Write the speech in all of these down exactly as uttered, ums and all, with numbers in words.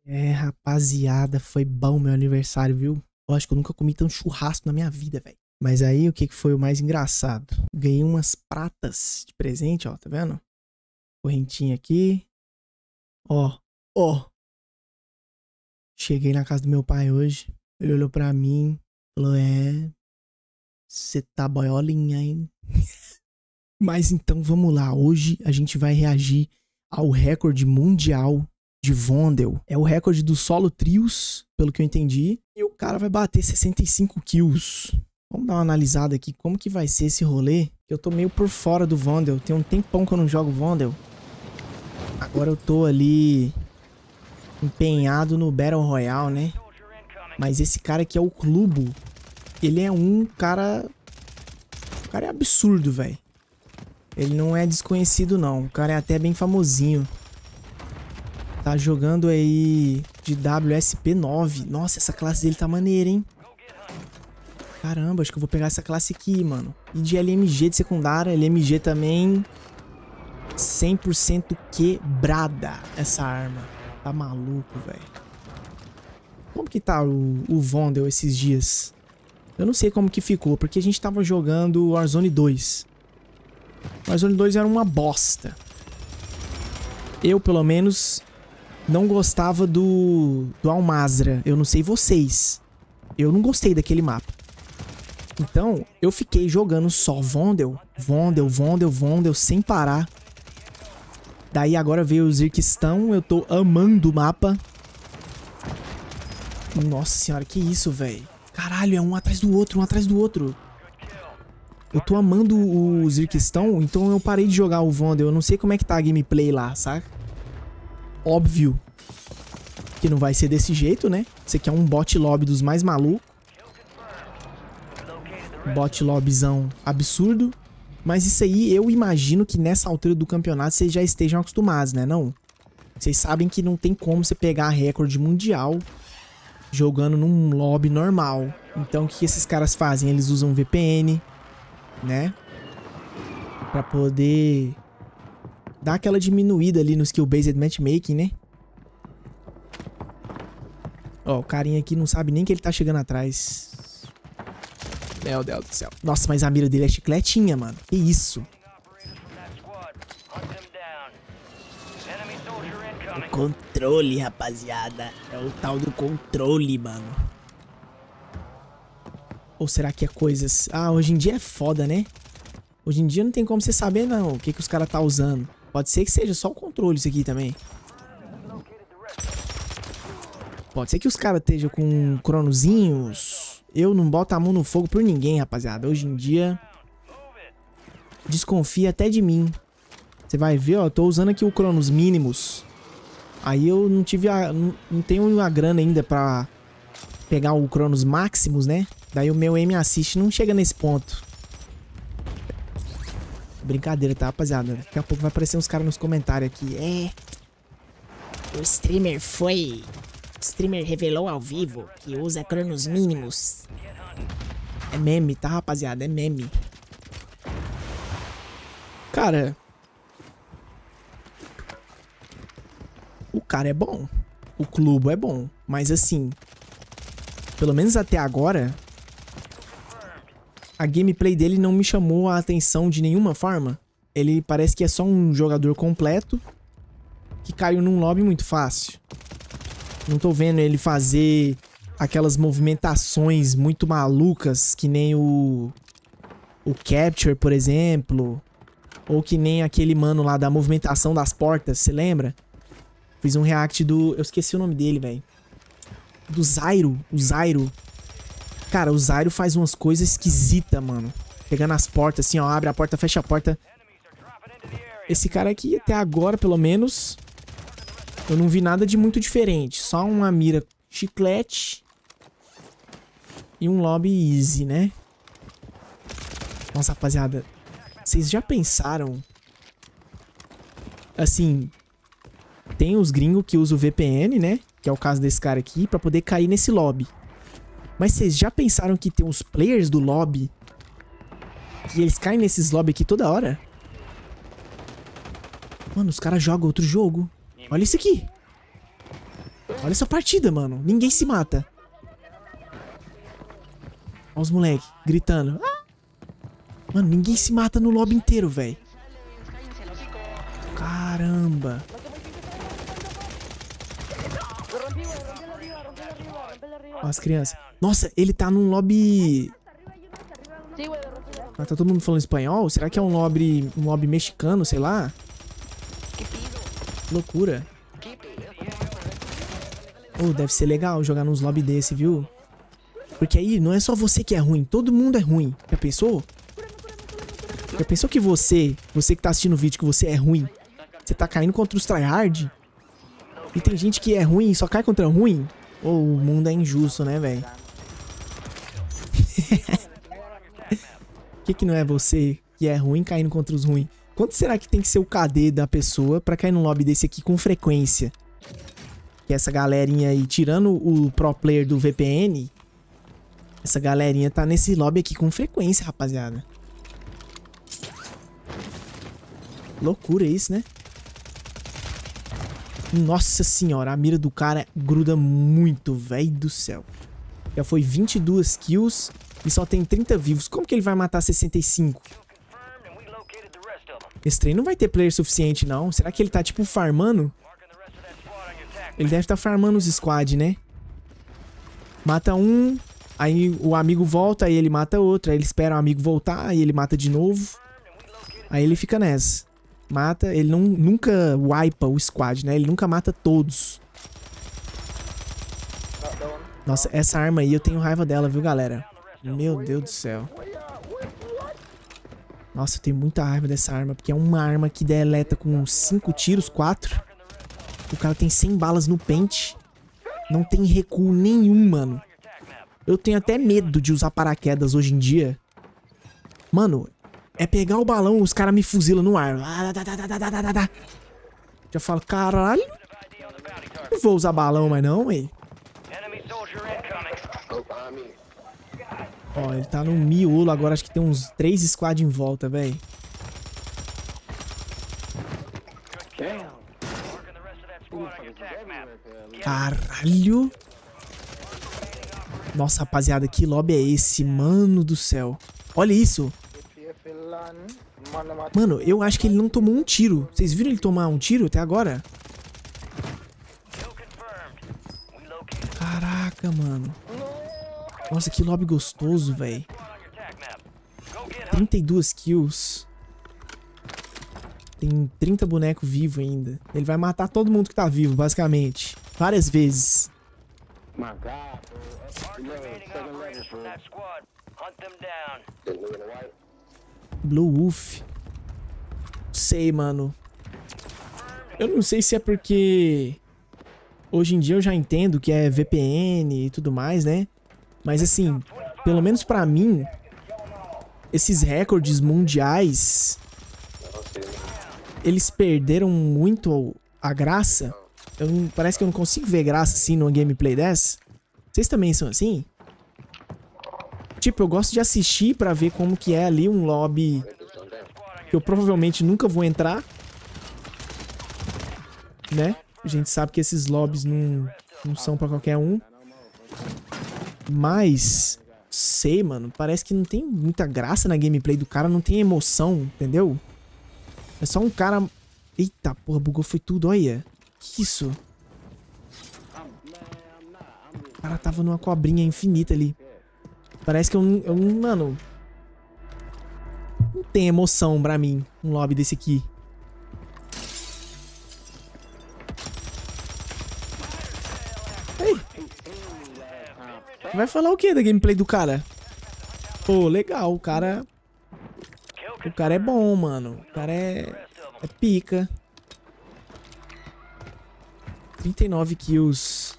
É, rapaziada, foi bom meu aniversário, viu? Eu acho que eu nunca comi tanto churrasco na minha vida, velho. Mas aí, o que que foi o mais engraçado? Ganhei umas pratas de presente, ó, tá vendo? Correntinha aqui. Ó, ó. Cheguei na casa do meu pai hoje. Ele olhou pra mim, falou, é... Você tá boiolinha, hein? Mas então, vamos lá. Hoje a gente vai reagir ao recorde mundial de Vondel. É o recorde do solo trios, pelo que eu entendi. E o cara vai bater sessenta e cinco kills. Vamos dar uma analisada aqui, como que vai ser esse rolê. Eu tô meio por fora do Vondel. Tem um tempão que eu não jogo Vondel. Agora eu tô ali empenhado no Battle Royale, né? Mas esse cara aqui é o Clubo. Ele é um cara... O cara é absurdo, velho. Ele não é desconhecido, não. O cara é até bem famosinho. Tá jogando aí de W S P nove. Nossa, essa classe dele tá maneira, hein? Caramba, acho que eu vou pegar essa classe aqui, mano. E de L M G de secundária. L M G também. cem por cento quebrada essa arma. Tá maluco, velho. Como que tá o, o Vondel esses dias? Eu não sei como que ficou, porque a gente tava jogando Warzone dois. Warzone dois era uma bosta. Eu, pelo menos, não gostava do, do Al-Mazrah. Eu não sei vocês. Eu não gostei daquele mapa. Então, eu fiquei jogando só Vondel. Vondel, Vondel, Vondel, sem parar. Daí agora veio o Zirquistão. Eu tô amando o mapa. Nossa senhora, que isso, velho. Caralho, é um atrás do outro, um atrás do outro. Eu tô amando o Zirquistão, então eu parei de jogar o Vondel. Eu não sei como é que tá a gameplay lá, saca? Óbvio que não vai ser desse jeito, né? Esse aqui é um bot lobby dos mais malucos. Bot lobbyzão absurdo. Mas isso aí, eu imagino que nessa altura do campeonato vocês já estejam acostumados, né? Não? Vocês sabem que não tem como você pegar recorde mundial jogando num lobby normal. Então o que esses caras fazem? Eles usam V P N, né? Pra poder dar aquela diminuída ali no skill-based matchmaking, né? Ó, o carinha aqui não sabe nem que ele tá chegando atrás. Meu Deus do céu. Nossa, mas a mira dele é chicletinha, mano. Que isso? O controle, rapaziada. É o tal do controle, mano. Ou será que é coisas... Ah, hoje em dia é foda, né? Hoje em dia não tem como você saber, não, o que que os caras tá usando. Pode ser que seja só o controle isso aqui também. Pode ser que os caras estejam com cronozinhos. Eu não boto a mão no fogo por ninguém, rapaziada. Hoje em dia... Desconfia até de mim. Você vai ver, ó. Eu tô usando aqui o Cronos mínimos. Aí eu não tive a... Não, não tenho a grana ainda pra pegar o Cronos máximos, né? Daí o meu aim assist não chega nesse ponto. Brincadeira, tá, rapaziada? Daqui a pouco vai aparecer uns caras nos comentários aqui. É... O streamer foi... O streamer revelou ao vivo que usa cronos mínimos. É meme, tá, rapaziada? É meme. Cara... O cara é bom. O Clube é bom. Mas assim... Pelo menos até agora... A gameplay dele não me chamou a atenção de nenhuma forma. Ele parece que é só um jogador completo que caiu num lobby muito fácil. Não tô vendo ele fazer aquelas movimentações muito malucas que nem o... O Capture, por exemplo. Ou que nem aquele mano lá da movimentação das portas, você lembra? Fiz um react do... Eu esqueci o nome dele, velho. Do Zyro. O Zyro. Cara, o Zyro faz umas coisas esquisitas, mano. Pegando as portas, assim, ó. Abre a porta, fecha a porta. Esse cara aqui, até agora, pelo menos... Eu não vi nada de muito diferente. Só uma mira chiclete. E um lobby easy, né? Nossa, rapaziada. Vocês já pensaram... Assim... Tem os gringos que usam o V P N, né? Que é o caso desse cara aqui. Pra poder cair nesse lobby. Mas vocês já pensaram que tem uns players do lobby que eles caem nesses lobby aqui toda hora? Mano, os caras jogam outro jogo. Olha isso aqui. Olha essa partida, mano. Ninguém se mata. Olha os moleques gritando. Ah! Mano, ninguém se mata no lobby inteiro, velho. Caramba. Olha as crianças. Nossa, ele tá num lobby... Ah, tá todo mundo falando espanhol? Será que é um lobby, um lobby mexicano, sei lá? Que loucura. Oh, deve ser legal jogar nos lobby desse, viu? Porque aí não é só você que é ruim, todo mundo é ruim. Já pensou? Já pensou que você, você que tá assistindo o vídeo, que você é ruim, você tá caindo contra os tryhard? E tem gente que é ruim e só cai contra ruim? Oh, o mundo é injusto, né, velho? Por que que não é você que é ruim caindo contra os ruins? Quanto será que tem que ser o K D da pessoa pra cair num lobby desse aqui com frequência? Que essa galerinha aí, tirando o pro player do V P N, essa galerinha tá nesse lobby aqui com frequência, rapaziada. Loucura isso, né? Nossa senhora, a mira do cara gruda muito, velho do céu. Já foi vinte e duas kills e só tem trinta vivos. Como que ele vai matar sessenta e cinco? Esse trem não vai ter player suficiente, não. Será que ele tá, tipo, farmando? Ele deve estar tá farmando os squad, né? Mata um, aí o amigo volta, aí ele mata outro. Aí ele espera o amigo voltar, aí ele mata de novo. Aí ele fica nessa. Mata, ele não, nunca wipa o squad, né? Ele nunca mata todos. Nossa, essa arma aí eu tenho raiva dela, viu, galera? Meu Deus do céu. Nossa, eu tenho muita raiva dessa arma, porque é uma arma que deleta com cinco tiros, quatro. O cara tem cem balas no pente. Não tem recuo nenhum, mano. Eu tenho até medo de usar paraquedas hoje em dia. Mano, é pegar o balão, os caras me fuzilam no ar. Já falo, caralho. Não vou usar balão mais não, ué. Ó, ele tá no miolo agora, acho que tem uns três squad em volta, velho. Caralho. Nossa, rapaziada, que lobby é esse? Mano do céu. Olha isso. Mano, eu acho que ele não tomou um tiro. Vocês viram ele tomar um tiro até agora? Caraca, mano. Nossa, que lobby gostoso, velho. trinta e duas kills. Tem trinta bonecos vivos ainda. Ele vai matar todo mundo que tá vivo, basicamente. Várias vezes. Blue Wolf. Sei, mano. Eu não sei se é porque hoje em dia eu já entendo que é V P N e tudo mais, né? Mas assim, pelo menos pra mim, esses recordes mundiais, eles perderam muito a graça. Eu não, parece que eu não consigo ver graça assim numa gameplay dessa. Vocês também são assim? Tipo, eu gosto de assistir pra ver como que é ali um lobby que eu provavelmente nunca vou entrar, né? A gente sabe que esses lobbies não, não são pra qualquer um. Mas, sei, mano, parece que não tem muita graça na gameplay do cara, não tem emoção, entendeu? É só um cara... Eita, porra, bugou foi tudo, olha. Que isso? O cara tava numa cobrinha infinita ali. Parece que eu não... Eu, mano... Não tem emoção pra mim, um lobby desse aqui. Ei! Vai falar o que da gameplay do cara? Pô, legal, o cara... O cara é bom, mano. O cara é... É pica. trinta e nove kills.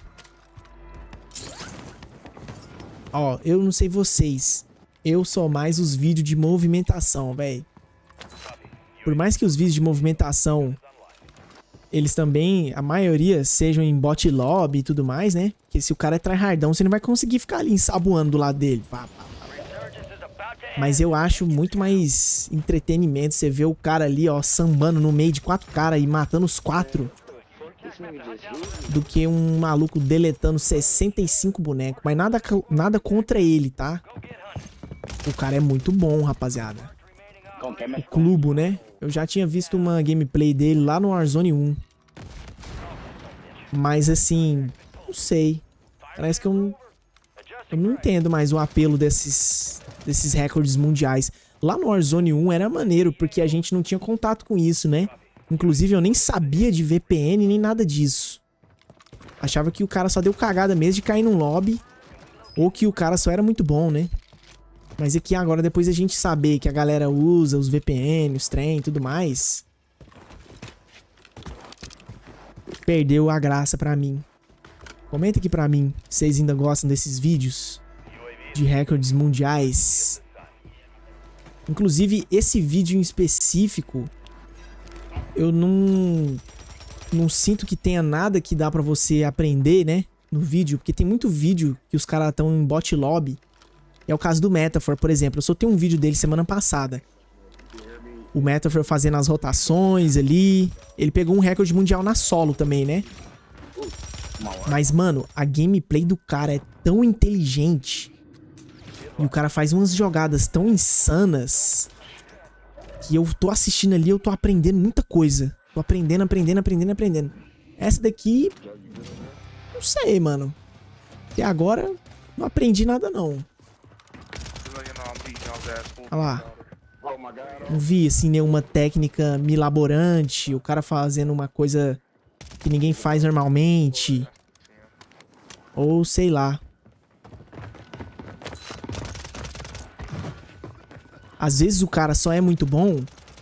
Ó, eu não sei vocês. Eu sou mais os vídeos de movimentação, velho. Por mais que os vídeos de movimentação, eles também, a maioria, sejam em bot lobby e tudo mais, né? Porque se o cara é tryhardão, você não vai conseguir ficar ali ensaboando do lado dele. Mas eu acho muito mais entretenimento você ver o cara ali, ó, sambando no meio de quatro caras e matando os quatro. do que um maluco deletando sessenta e cinco bonecos. Mas nada, nada contra ele, tá? O cara é muito bom, rapaziada. O Clubo, né? Eu já tinha visto uma gameplay dele lá no Warzone um. Mas assim, não sei. Parece que eu não, eu não entendo mais o apelo desses, desses recordes mundiais. Lá no Warzone um era maneiro, porque a gente não tinha contato com isso, né? Inclusive eu nem sabia de V P N nem nada disso. Achava que o cara só deu cagada mesmo de cair num lobby. Ou que o cara só era muito bom, né? Mas aqui agora, depois a gente saber que a galera usa os V P N, os trem e tudo mais, perdeu a graça pra mim. Comenta aqui pra mim se vocês ainda gostam desses vídeos de recordes mundiais. Inclusive, esse vídeo em específico, eu não, não sinto que tenha nada que dá pra você aprender, né? No vídeo, porque tem muito vídeo que os caras estão em bot lobby. É o caso do Metafor, por exemplo. Eu soltei um vídeo dele semana passada. O Metafor fazendo as rotações ali. Ele pegou um recorde mundial na solo também, né? Mas, mano, a gameplay do cara é tão inteligente. E o cara faz umas jogadas tão insanas que eu tô assistindo ali, eu tô aprendendo muita coisa. Tô aprendendo, aprendendo, aprendendo, aprendendo. Essa daqui... não sei, mano. Até agora, não aprendi nada, não. Olha lá. Não vi, assim, nenhuma técnica milaborante. O cara fazendo uma coisa que ninguém faz normalmente. Ou sei lá. Às vezes o cara só é muito bom.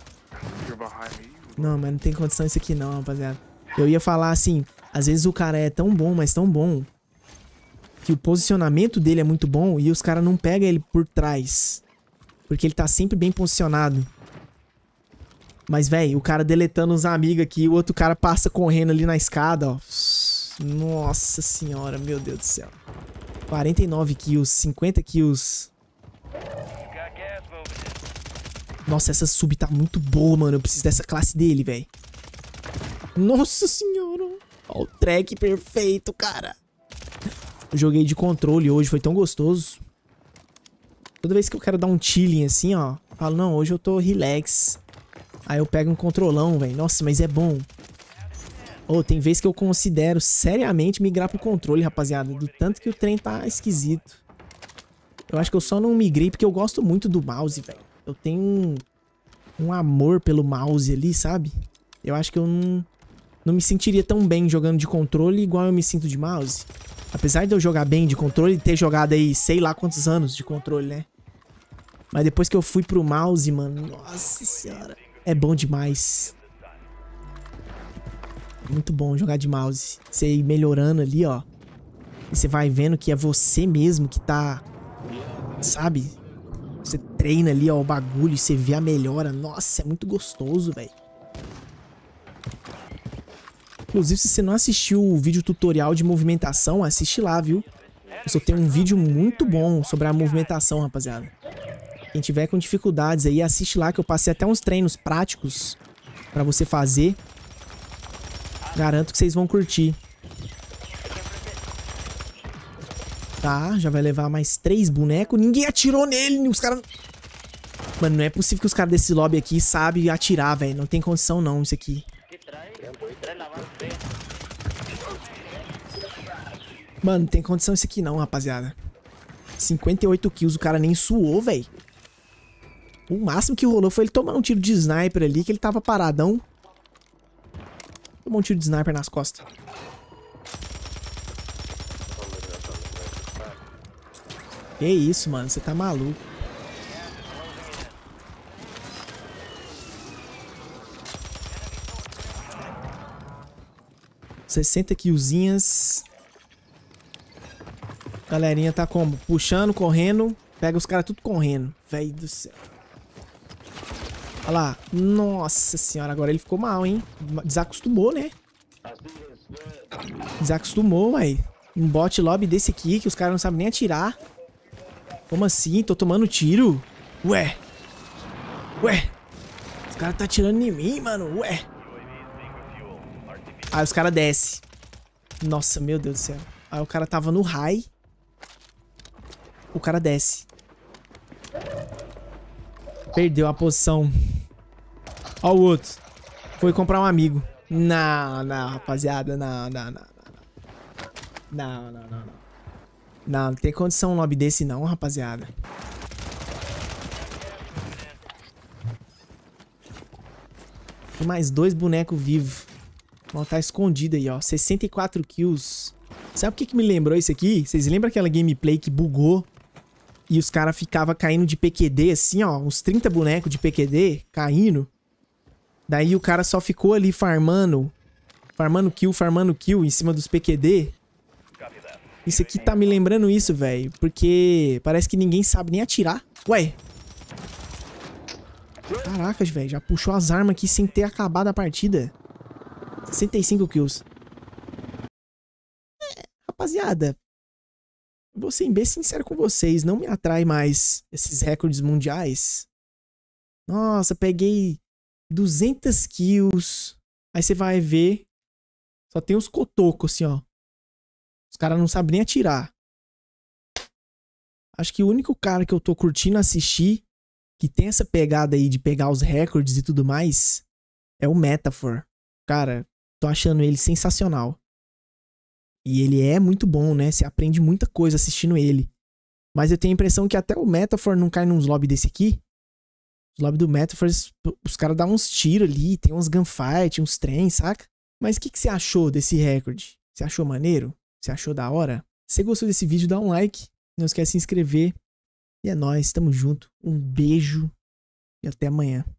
Não, mas não tem condição isso aqui não, rapaziada. Eu ia falar assim, às vezes o cara é tão bom, mas tão bom, que o posicionamento dele é muito bom e os caras não pegam ele por trás. Porque ele tá sempre bem posicionado. Mas, velho, o cara deletando os amigos aqui, o outro cara passa correndo ali na escada, ó. Nossa senhora, meu Deus do céu. quarenta e nove kills, cinquenta kills. Nossa, essa sub tá muito boa, mano. Eu preciso dessa classe dele, velho. Nossa senhora. Ó o track perfeito, cara. Eu joguei de controle hoje, foi tão gostoso. Toda vez que eu quero dar um chilling assim, ó, eu falo, não, hoje eu tô relax. Aí eu pego um controlão, velho. Nossa, mas é bom. Ô, oh, tem vezes que eu considero seriamente migrar pro controle, rapaziada. Do tanto que o trem tá esquisito. Eu acho que eu só não migrei porque eu gosto muito do mouse, velho. Eu tenho um, um amor pelo mouse ali, sabe? Eu acho que eu não, não me sentiria tão bem jogando de controle igual eu me sinto de mouse. Apesar de eu jogar bem de controle e ter jogado aí sei lá quantos anos de controle, né? Mas depois que eu fui pro mouse, mano, nossa senhora, é bom demais. Muito bom jogar de mouse. Você ir melhorando ali, ó. E você vai vendo que é você mesmo que tá, sabe? Você treina ali, ó, o bagulho e você vê a melhora. Nossa, é muito gostoso, velho. Inclusive, se você não assistiu o vídeo tutorial de movimentação, assiste lá, viu? Eu só tenho um vídeo muito bom sobre a movimentação, rapaziada. Quem tiver com dificuldades aí, assiste lá que eu passei até uns treinos práticos pra você fazer. Garanto que vocês vão curtir. Tá, já vai levar mais três bonecos. Ninguém atirou nele, os caras... Mano, não é possível que os caras desse lobby aqui sabem atirar, velho. Não tem condição não, isso aqui. Mano, não tem condição isso aqui não, rapaziada. cinquenta e oito kills, o cara nem suou, velho. O máximo que rolou foi ele tomar um tiro de sniper ali, que ele tava paradão. Tomou um tiro de sniper nas costas. Que isso, mano, você tá maluco. sessenta killzinhas. Galerinha tá como? Puxando, correndo. Pega os caras tudo correndo. Véi do céu. Olha lá. Nossa senhora, agora ele ficou mal, hein? Desacostumou, né? Desacostumou, ué. Um bot lobby desse aqui que os caras não sabem nem atirar. Como assim? Tô tomando tiro? Ué. Ué. Os caras tá atirando em mim, mano. Ué. Aí os caras descem. Nossa, meu Deus do céu. Aí o cara tava no high. O cara desce. Perdeu a posição. Ó o outro. Foi comprar um amigo. Não, não, rapaziada. Não, não, não, não. Não, não, não, não. Não, não tem condição um lobby desse não, rapaziada. Tem mais dois bonecos vivos. Vão tá escondido aí, ó. sessenta e quatro kills. Sabe o que que me lembrou isso aqui? Vocês lembram aquela gameplay que bugou? E os caras ficavam caindo de P Q D, assim, ó. Uns trinta bonecos de P Q D caindo. Daí o cara só ficou ali farmando. Farmando kill, farmando kill em cima dos P Q D. Isso aqui tá me lembrando isso, velho. Porque parece que ninguém sabe nem atirar. Ué. Caracas, velho. Já puxou as armas aqui sem ter acabado a partida. sessenta e cinco kills. É, rapaziada. Vou ser bem sincero com vocês. Não me atrai mais esses recordes mundiais. Nossa, peguei duzentas kills. Aí você vai ver. Só tem os cotocos assim, ó. Os caras não sabem nem atirar. Acho que o único cara que eu tô curtindo assistir, que tem essa pegada aí de pegar os recordes e tudo mais, é o Metafor. Cara, tô achando ele sensacional. E ele é muito bom, né? Você aprende muita coisa assistindo ele. Mas eu tenho a impressão que até o Metafor não cai nos lobbies desse aqui. Os lobbies do Metafor, os caras dão uns tiros ali, tem uns gunfight, uns trem, saca? Mas o que, que você achou desse recorde? Você achou maneiro? Você achou da hora? Se você gostou desse vídeo, dá um like. Não esquece de se inscrever. E é nóis, tamo junto. Um beijo e até amanhã.